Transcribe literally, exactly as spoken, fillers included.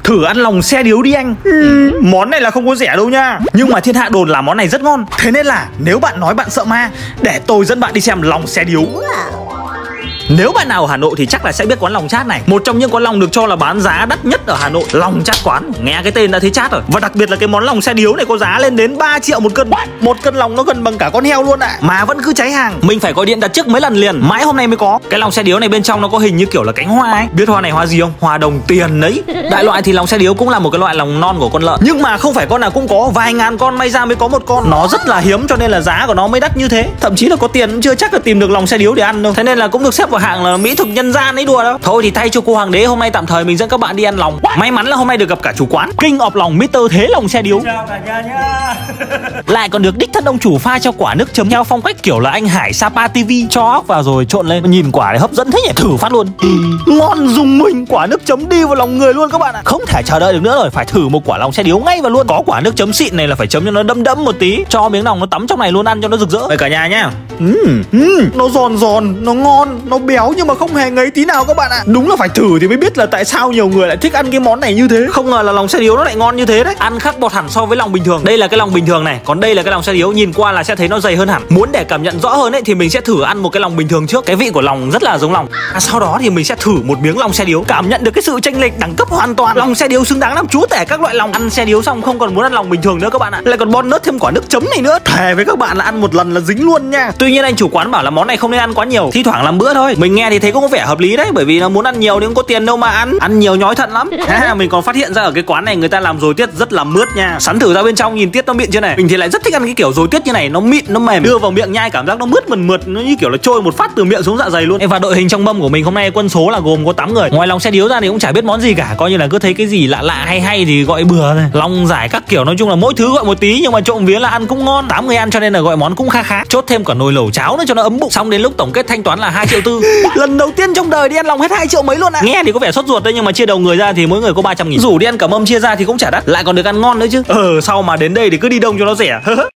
Thử ăn lòng xe điếu đi anh. ừ, Món này là không có rẻ đâu nha. Nhưng mà thiên hạ đồn là món này rất ngon. Thế nên là nếu bạn nói bạn sợ ma, để tôi dẫn bạn đi xem lòng xe điếu. Nếu bạn nào ở Hà Nội thì chắc là sẽ biết quán lòng chát này. Một trong những quán lòng được cho là bán giá đắt nhất ở Hà Nội. Lòng chát quán, nghe cái tên đã thấy chát rồi. Và đặc biệt là cái món lòng xe điếu này có giá lên đến ba triệu một cân. Một cân lòng nó gần bằng cả con heo luôn ạ. à. Mà vẫn cứ cháy hàng. Mình phải gọi điện đặt trước mấy lần liền, mãi hôm nay mới có. Cái lòng xe điếu này bên trong nó có hình như kiểu là cánh hoa ấy. Biết hoa này hoa gì không? Hoa đồng tiền đấy. Đại loại thì lòng xe điếu cũng là một cái loại lòng non của con lợn. Nhưng mà không phải con nào cũng có, vài ngàn con may ra mới có một con. Nó rất là hiếm cho nên là giá của nó mới đắt như thế. Thậm chí là có tiền cũng chưa chắc là tìm được lòng xe điếu để ăn đâu. Thế nên là cũng được xếp vào hạng là mỹ thực nhân gian ấy, đùa đâu. Thôi thì thay cho cô hoàng đế hôm nay tạm thời mình dẫn các bạn đi ăn lòng. May mắn là hôm nay được gặp cả chủ quán King of lòng mít tơ Thế Lòng Xe Điếu. Chào cả nhà nhá. Lại còn được đích thân ông chủ pha cho quả nước chấm theo phong cách kiểu là anh Hải Sapa ti vi. Cho óc vào rồi trộn lên, nhìn quả này hấp dẫn thế nhỉ. Thử phát luôn. ừ. Ngon dùng mình, quả nước chấm đi vào lòng người luôn các bạn ạ. Không thể chờ đợi được nữa rồi, phải thử một quả lòng xe điếu ngay và luôn. Có quả nước chấm xịn này là phải chấm cho nó đẫm đẫm một tí, cho miếng lòng nó tắm trong này luôn, ăn cho nó rực rỡ. Vậy cả nhà nhá. ừ. Ừ. Nó giòn giòn, nó ngon, nó béo nhưng mà không hề ngấy tí nào các bạn ạ. Đúng là phải thử thì mới biết là tại sao nhiều người lại thích ăn cái món này như thế. Không ngờ là lòng xe điếu nó lại ngon như thế đấy. Ăn khác bọt hẳn so với lòng bình thường. Đây là cái lòng bình thường này, còn đây là cái lòng xe điếu, nhìn qua là sẽ thấy nó dày hơn hẳn. Muốn để cảm nhận rõ hơn ấy thì mình sẽ thử ăn một cái lòng bình thường trước. Cái vị của lòng rất là giống lòng. À, sau đó thì mình sẽ thử một miếng lòng xe điếu, cảm nhận được cái sự chênh lệch đẳng cấp hoàn toàn. Lòng xe điếu xứng đáng làm chúa tể các loại lòng. Ăn xe điếu xong không còn muốn ăn lòng bình thường nữa các bạn ạ. Lại còn bon nớt thêm quả nước chấm này nữa. Thề với các bạn là ăn một lần là dính luôn nha. Tuy nhiên anh chủ quán bảo là món này không nên ăn quá nhiều, thi thoảng làm bữa thôi. Mình nghe thì thấy cũng có vẻ hợp lý đấy, bởi vì nó muốn ăn nhiều thì không có tiền đâu mà ăn. Ăn nhiều nhói thận lắm. À, mình còn phát hiện ra ở cái quán này người ta làm dồi tiết rất là mướt nha. Sắn thử ra bên trong nhìn tiết nó mịn chưa này. Mình thì lại rất thích ăn cái kiểu dồi tiết như này, nó mịn nó mềm, đưa vào miệng nhai cảm giác nó mướt mượt mượt, nó như kiểu là trôi một phát từ miệng xuống dạ dày luôn. Và đội hình trong mâm của mình hôm nay quân số là gồm có tám người. Ngoài lòng xe điếu ra thì cũng chả biết món gì cả, coi như là cứ thấy cái gì lạ lạ hay hay thì gọi bừa thôi. Lòng giải các kiểu, nói chung là mỗi thứ gọi một tí nhưng mà trộm vía là ăn cũng ngon. Tám người ăn cho nên là gọi món cũng khá khá. Chốt thêm cả nồi lẩu cháo nữa cho nó ấm bụng. Xong đến lúc tổng kết thanh toán là hai triệu tư. Lần đầu tiên trong đời đi ăn lòng hết hai triệu mấy luôn ạ. À. Nghe thì có vẻ sốt ruột đấy nhưng mà chia đầu người ra thì mỗi người có ba trăm nghìn. Rủ đi ăn cả mâm chia ra thì cũng chả đắt, lại còn được ăn ngon nữa chứ. Ờ sau mà đến đây thì cứ đi đông cho nó rẻ.